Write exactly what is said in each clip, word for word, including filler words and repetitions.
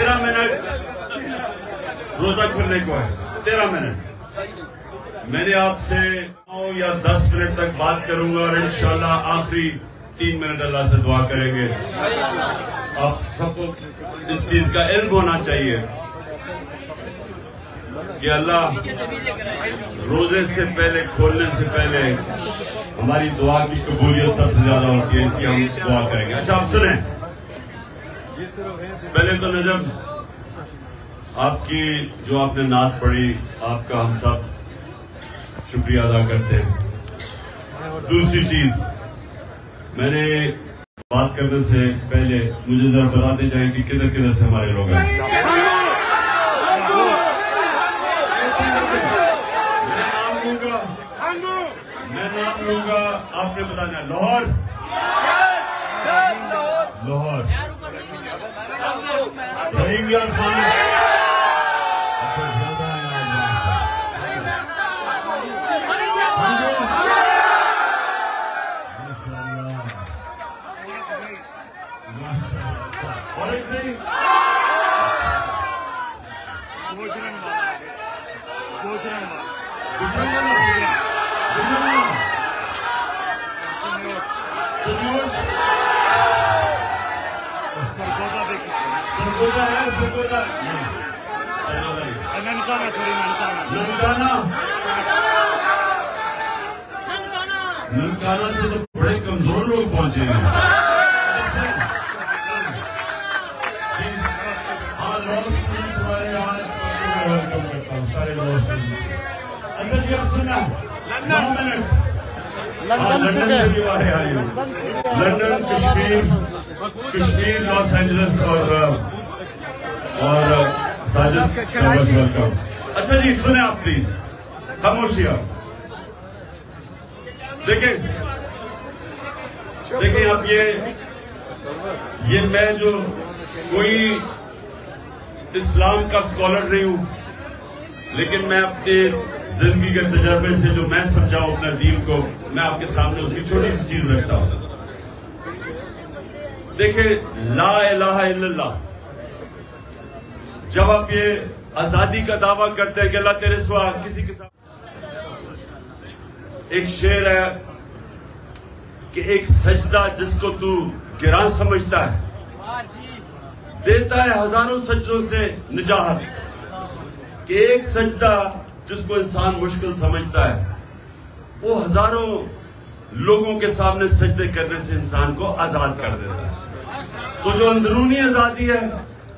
तेरह मिनट रोजा खुलने को है, तेरह मिनट। मैंने आपसे नौ या दस मिनट तक बात करूंगा और इंशाल्लाह आखिरी तीन मिनट अल्लाह से दुआ करेंगे। आप सबको इस चीज का इल्म होना चाहिए कि अल्लाह रोजे से पहले, खोलने से पहले हमारी दुआ की कबूलियत सबसे ज्यादा होती है, इसकी हम दुआ करेंगे। अच्छा आप सुने, पहले तो नजम आपकी जो आपने नात पढ़ी, आपका हम सब शुक्रिया अदा करते हैं। दूसरी चीज, मैंने बात करने से पहले मुझे जरा बताते जाए कि किधर किधर से हमारे लोग हैं। मैं नाम लूंगा, मैं नाम लूंगा, आपने बताना। लाहौर, लाहौर, रहीम यार खान, अच्छा ज्यादा है सरगोदा है, सरगोदा ननकाना, सॉरी ननकाना, ननकाना से तो बड़े कमजोर लोग पहुंचे हैं। हाँ, लॉ स्टूडेंट्स हमारे यहाँ वेलकम करता हूँ, सारे लॉ स्टूडेंट्स। अच्छा जी आप सुनना, नौ मिनट लंदन से भी आ रहे हैं, London, Kashmir, Kashmir, Los Angeles और और साजिद वेलकम। अच्छा जी सुने आप प्लीज, खामोशिया। देखें देखें आप, ये ये मैं जो कोई इस्लाम का स्कॉलर नहीं हूं, लेकिन मैं अपने जिंदगी के तजर्बे से जो मैं समझाऊं अपने दीन को, मैं आपके सामने उसकी छोटी सी चीज रखता हूं। देखिए ला इलाहा इल्लल्लाह, जब आप ये आजादी का दावा करते हैं कि अल्लाह तेरे सिवा किसी के साथ, एक शेर है कि एक सजदा जिसको तू गिरां समझता है देता है हजारों सजदों से निजात, कि एक सजदा जिसको इंसान मुश्किल समझता है वो हजारों लोगों के सामने सजदे करने से इंसान को आजाद कर देता है। तो जो अंदरूनी आजादी है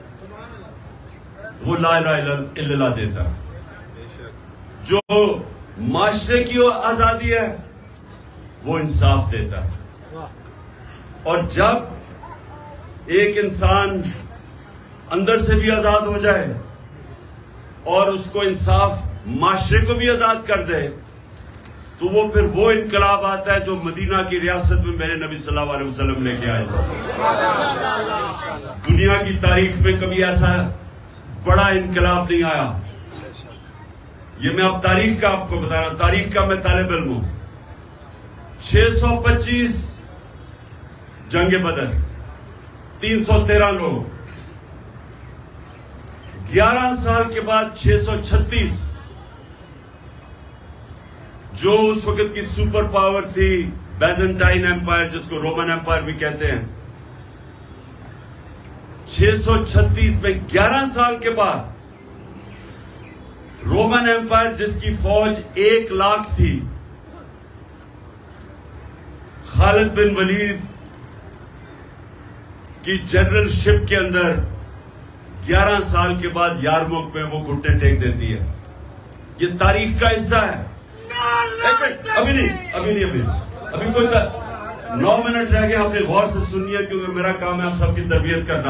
वो ला इलाहा इल्लल्लाह देता है, जो माशरे की आजादी है वो इंसाफ देता है। और जब एक इंसान अंदर से भी आजाद हो जाए और उसको इंसाफ माशरे को भी आजाद कर दे, तो वो फिर वो इनकलाब आता है जो मदीना की रियासत में मेरे नबी सल्लल्लाहु अलैहि वसल्लम लेके आए। दुनिया की तारीख में कभी ऐसा बड़ा इनकलाब नहीं आया। ये मैं अब तारीख का आपको बता रहा हूं, तारीख का मैं तालिब इल्म हूं। छह सौ पच्चीस जंगे बदर, तीन सौ तेरह लोग, ग्यारह साल के बाद छह सौ छत्तीस, जो उस वक्त की सुपर पावर थी बैजेंटाइन एम्पायर, जिसको रोमन एम्पायर भी कहते हैं, छह सौ छत्तीस में ग्यारह साल के बाद रोमन एम्पायर जिसकी फौज एक लाख थी, खालिद बिन वलीद की जनरलशिप के अंदर ग्यारह साल के बाद यारमुख में वो घुटने टेक देती है। ये तारीख का हिस्सा है। अभी नहीं अभी नहीं अभी अभी कोई नौ मिनट रह गए, आपने गौर से सुनिए क्योंकि मेरा काम है आप सबकी तरबियत करना।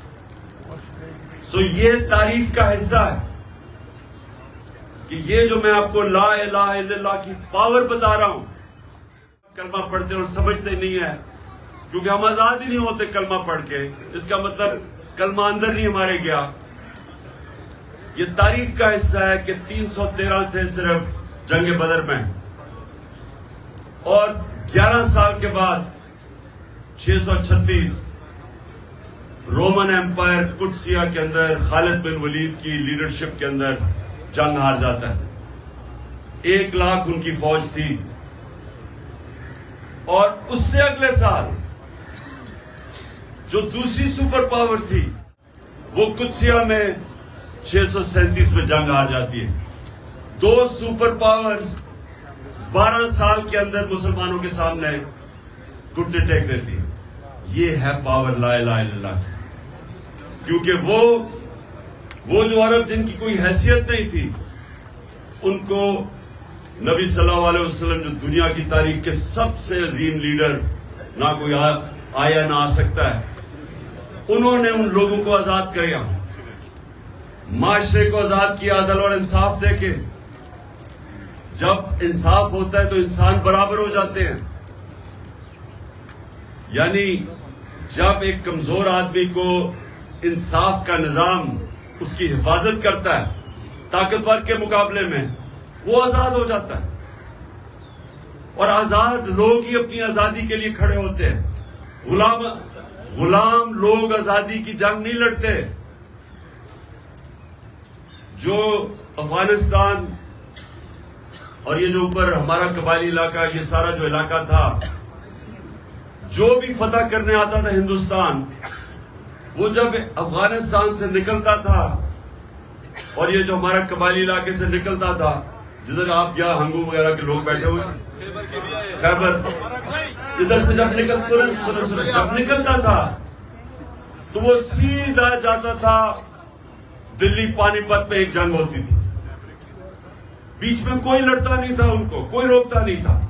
सो ये तारीख का हिस्सा है कि ये जो मैं आपको ला इलाहा इल्लल्लाह की पावर बता रहा हूं, कलमा पढ़ते और समझते नहीं है, क्योंकि हम आजाद ही नहीं होते कलमा पढ़ के। इसका मतलब कलमा अंदर नहीं हमारे गया। ये तारीख का हिस्सा है कि तीन सौ तेरह थे सिर्फ जंगे बदर में, और ग्यारह साल के बाद छह सौ छत्तीस रोमन एम्पायर कुदसिया के अंदर खालिद बिन वलीद की लीडरशिप के अंदर जंग हार जाता है। एक लाख उनकी फौज थी और उससे अगले साल जो दूसरी सुपर पावर थी वो कुदसिया में छह सौ सैंतीस में जंग हार जाती है। दो सुपर पावर्स बारह साल के अंदर मुसलमानों के सामने घुटने टेक देती है। ये है पावर ला इलाहा इल्लल्लाह। क्योंकि वो वो जो अरब जिनकी कोई हैसियत नहीं थी, उनको नबी सल्लल्लाहु अलैहि वसल्लम जो दुनिया की तारीख के सबसे अजीम लीडर, ना कोई आ, आया ना आ सकता है, उन्होंने उन लोगों को आजाद किया, माशरे को आजाद किया अदल और इंसाफ देके। जब इंसाफ होता है तो इंसान बराबर हो जाते हैं। यानी जब एक कमजोर आदमी को इंसाफ का निजाम उसकी हिफाजत करता है ताकतवर के मुकाबले में, वो आजाद हो जाता है। और आजाद लोग ही अपनी आजादी के लिए खड़े होते हैं। गुलाम गुलाम लोग आजादी की जंग नहीं लड़ते। जो अफगानिस्तान और ये जो ऊपर हमारा कबायली इलाका, ये सारा जो इलाका था, जो भी फतह करने आता था हिंदुस्तान, वो जब अफगानिस्तान से निकलता था और ये जो हमारा कबायली इलाके से निकलता था, जिधर आप यहाँ हंगू वगैरह के लोग बैठे हुए, खैबर, इधर से जब निकल सुन, सुन, सुन, जब निकलता था तो वो सीधा जाता था दिल्ली पानीपत में। एक जंग होती थी, बीच में कोई लड़ता नहीं था, उनको कोई रोकता नहीं था।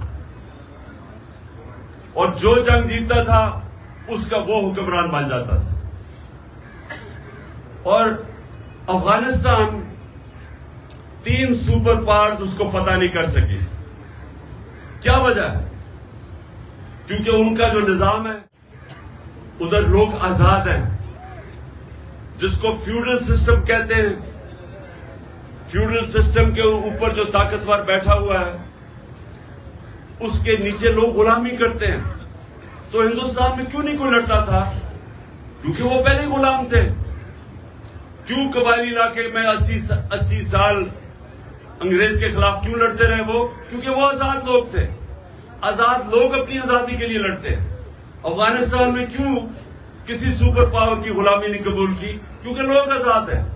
और जो जंग जीतता था उसका वो हुक्मरान बन जाता था। और अफगानिस्तान तीन सुपर पावर्स उसको फतह नहीं कर सकी। क्या वजह है? क्योंकि उनका जो निजाम है, उधर लोग आजाद हैं, जिसको फ्यूडल सिस्टम कहते हैं। फ्यूडल सिस्टम के ऊपर जो ताकतवर बैठा हुआ है, उसके नीचे लोग गुलामी करते हैं। तो हिंदुस्तान में क्यों नहीं कोई लड़ता था? क्योंकि वो पहले गुलाम थे। क्यों कबायली इलाके में अस्सी अस्सी साल अंग्रेज के खिलाफ क्यों लड़ते रहे वो? क्योंकि वो आजाद लोग थे। आजाद लोग अपनी आजादी के लिए लड़ते हैं। अफगानिस्तान में क्यों किसी सुपर पावर की गुलामी नहीं कबूल की? क्योंकि लोग आजाद हैं।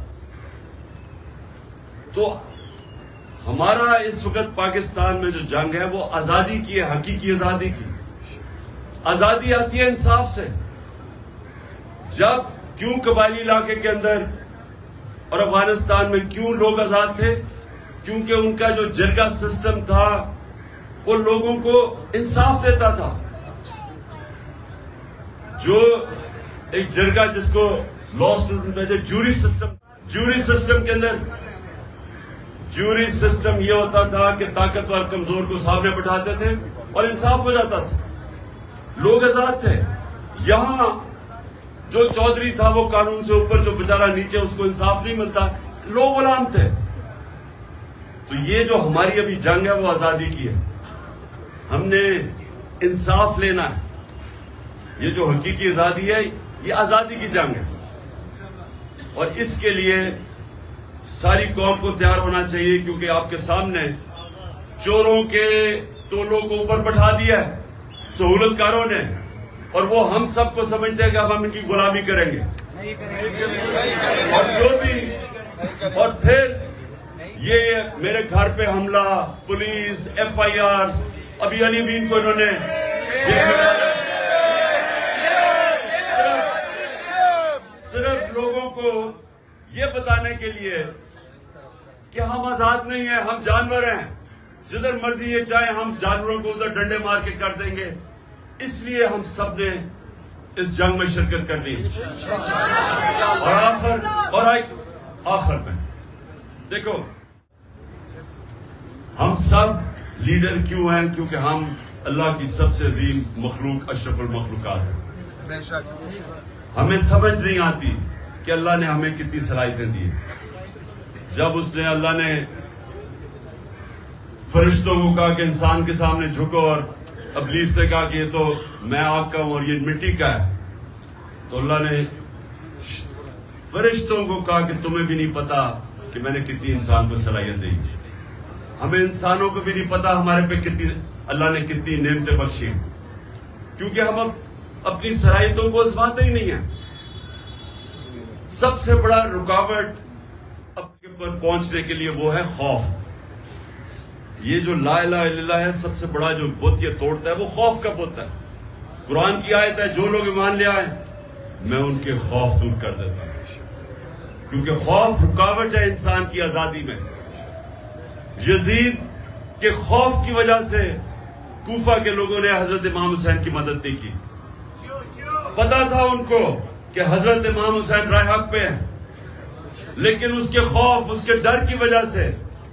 तो हमारा इस वक्त पाकिस्तान में जो जंग है वो आजादी की है, हकीकी आजादी की। आजादी आती है इंसाफ से। जब क्यों कबायली इलाके के अंदर और अफगानिस्तान में क्यों लोग आजाद थे? क्योंकि उनका जो जरगा सिस्टम था वो लोगों को इंसाफ देता था। जो एक जरगा जिसको लॉ स्टूडेंट में जो जूरी सिस्टम, जूरी सिस्टम के अंदर जूरी सिस्टम ये होता था कि ताकतवर कमजोर को सामने बिठाते थे और इंसाफ हो जाता था, लोग आजाद थे। यहां जो चौधरी था वो कानून से ऊपर, जो बेचारा नीचे, उसको इंसाफ नहीं मिलता, लोग गुलाम थे। तो ये जो हमारी अभी जंग है वो आजादी की है। हमने इंसाफ लेना है। ये जो हकीकी आजादी है ये आजादी की जंग है। और इसके लिए सारी कौम को तैयार होना चाहिए, क्योंकि आपके सामने चोरों के टोलों को ऊपर बैठा दिया है सहूलतकारों ने, और वो हम सबको समझते हैं कि अब हम इनकी गुलामी करेंगे। और जो भी, और फिर ये मेरे घर पे हमला, पुलिस, एफ आई आर, अभी अली बीन को इन्होंने जेल में डाला। सिर्फ लोगों को ये बताने के लिए कि हम आजाद नहीं है, हम जानवर हैं, जिधर मर्जी ये चाहे हम जानवरों को उधर डंडे मार के कर देंगे। इसलिए हम सब ने इस जंग में शिरकत करनी है। और आखिर और आखिर में देखो, हम सब लीडर क्यों हैं? क्योंकि हम अल्लाह की सबसे अजीम मखलूक, अशरफुल मखलूकात हैं। हमें समझ नहीं आती कि अल्लाह ने हमें कितनी सलाहियतें दी। जब उसने अल्लाह ने फरिश्तों को कहा कि इंसान के सामने झुको, और इब्लीस ने कहा कि ये तो मैं आग का हूं और ये मिट्टी का है, तो अल्लाह ने फरिश्तों को कहा कि तुम्हें भी नहीं पता कि मैंने कितनी इंसान को सलाहियत दी। हमें इंसानों को भी नहीं पता हमारे पे कितनी अल्लाह ने कितनी नेमतें बख्शी, क्योंकि हम अब अपनी सलाहियतों को आजमाते ही नहीं है। सबसे बड़ा रुकावट अपने पर पहुंचने के लिए वो है खौफ। ये जो ला इलाहा इल्लल्लाह है, सबसे बड़ा जो बुत ये तोड़ता है वो खौफ का बुत है। कुरान की आयत है, जो लोग ईमान ले आए मैं उनके खौफ दूर कर देता हूं, क्योंकि खौफ रुकावट है इंसान की आजादी में। यजीद के खौफ की वजह से कूफा के लोगों ने हजरत इमाम हुसैन की मदद नहीं की। पता था उनको कि हजरत इमाम हुसैन राह हक पे है, लेकिन उसके खौफ, उसके डर की वजह से,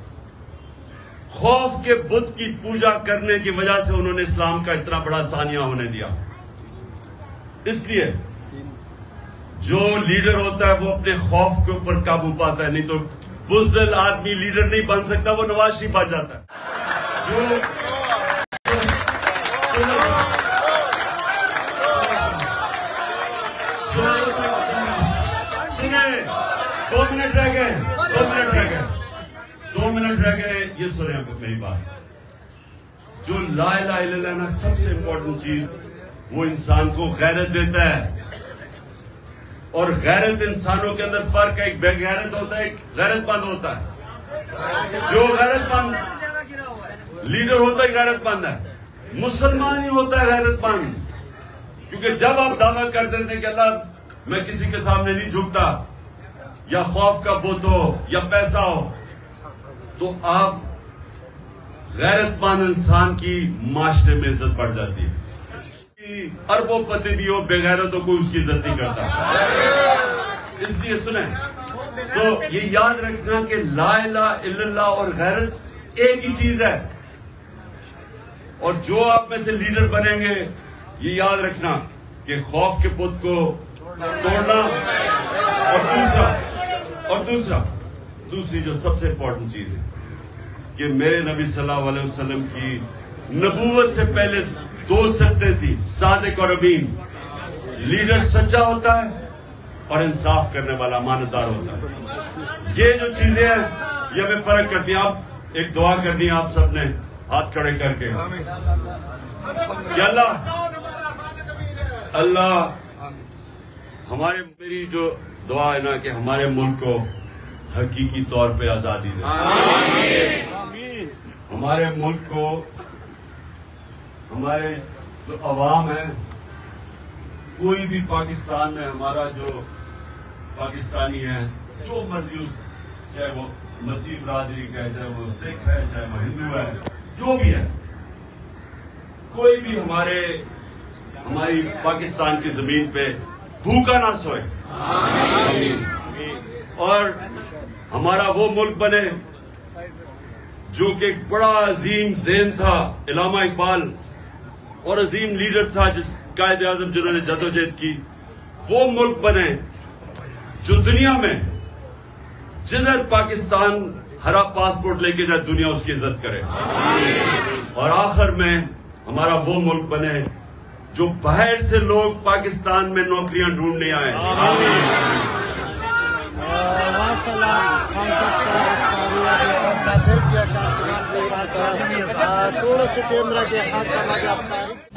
खौफ के बुत की पूजा करने की वजह से उन्होंने इस्लाम का इतना बड़ा सानिया होने दिया। इसलिए जो लीडर होता है वो अपने खौफ के ऊपर काबू पाता है, नहीं तो बुज़दिल आदमी लीडर नहीं बन सकता, वो नवाज शरीफ बन जाता है। जो सुने, दो मिनट रह गए, दो मिनट रह गए, दो मिनट रह गए, ये सुने मेरी बात। जो ला इलाहा इल्लल्लाह ना, सबसे इंपॉर्टेंट चीज वो इंसान को गैरत देता है। और गैरत इंसानों के अंदर फर्क है, एक बेगैरत होता है, एक गैरतमंद होता है। जो गैरतमंद लीडर होता है गैरतमंद है, मुसलमान ही होता है गैरतमंद। क्योंकि जब आप दावा कर देते हैं कि अल्लाह मैं किसी के सामने नहीं झुकता, या खौफ का बुत हो या पैसा हो, तो आप गैरतमंद इंसान की माशरे में इज्जत बढ़ जाती है। अरबोपति भी हो, बेगैरत हो, कोई उसकी इज्जत नहीं करता। इसलिए सुने, तो ये याद रखना कि ला इलाहा इल्लल्लाह और गैरत एक ही चीज है। और जो आप में से लीडर बनेंगे, ये याद रखना कि खौफ के बुत को तोड़ना। और दूसरा और दूसरा दूसरी जो सबसे इंपॉर्टेंट चीज है कि मेरे नबी सल्लल्लाहु अलैहि वसल्लम की नबूवत से पहले दो सिफ़तें थी, सादिक और अमीन। लीडर सच्चा होता है और इंसाफ करने वाला अमानतदार होता है। ये जो चीजें हैं ये हमें फर्क करती हैं। आप एक दुआ करनी है आप सबने हाथ खड़े करके, कि अल्लाह अल्लाह हमारे, मेरी जो दुआ है ना कि हमारे मुल्क को हकीकी तौर पे आजादी दे। हमारे मुल्क को, हमारे जो अवाम है, कोई भी पाकिस्तान में हमारा जो पाकिस्तानी है, जो मर्जी, चाहे वो मसीह बरादरी का है, चाहे वो सिख है, चाहे वो हिंदू है, जो भी है, कोई भी हमारे हमारी पाकिस्तान की जमीन पे भूखा ना सोए। और हमारा वो मुल्क बने जो कि एक बड़ा अजीम ज़हन था, इलामा इकबाल, और अजीम लीडर था जिस कायदे आजम जिन्होंने जदोजहद की। वो मुल्क बने जो दुनिया में जिधर पाकिस्तान हरा पासपोर्ट लेके जाए, दुनिया उसकी इज्जत करे। और आखिर में हमारा वो मुल्क बने जो बाहर से लोग पाकिस्तान में नौकरियां ढूंढने आए। थोड़ा सा कैमरा के हाथ